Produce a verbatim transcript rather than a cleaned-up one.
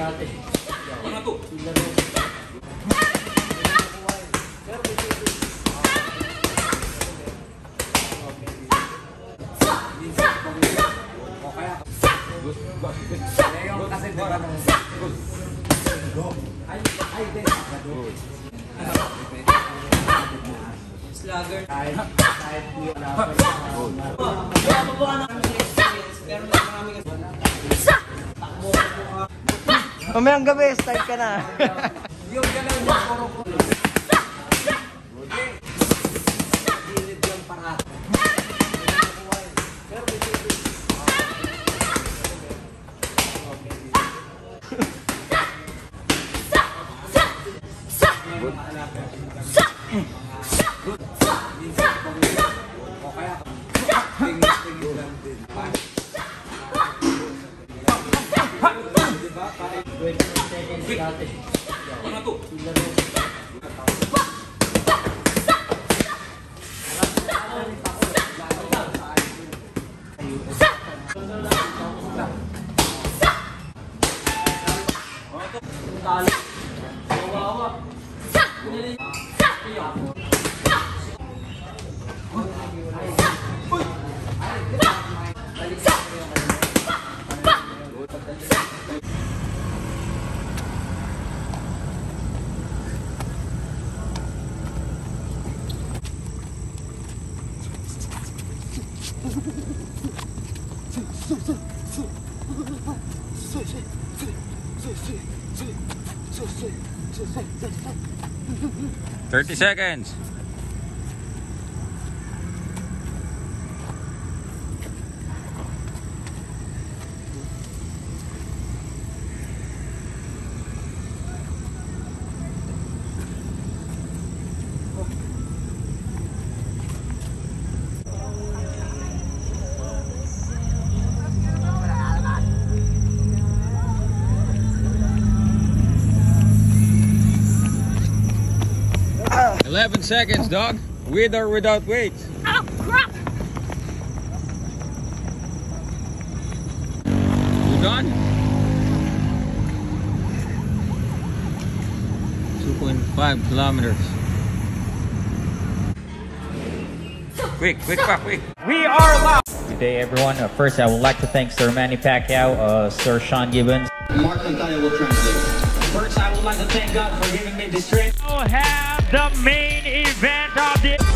Ano to? Kasi di ba nung ay ay din slugger kahit kahit di wala pa pero marami kasi takbo ko mamayang gabi start ka na yung galaw mo puro ko gilid yung parat ano to? Thirty seconds. Eleven seconds, dog. With or without weight. Oh crap! You done? two point five kilometers. Quick, quick, quick, quick. We are live. Good day, everyone. Uh, first, I would like to thank Sir Manny Pacquiao, uh, Sir Sean Gibbons. Mark Lontayao will translate. First, I would like to thank God for giving me this trip. We'll have the main event of the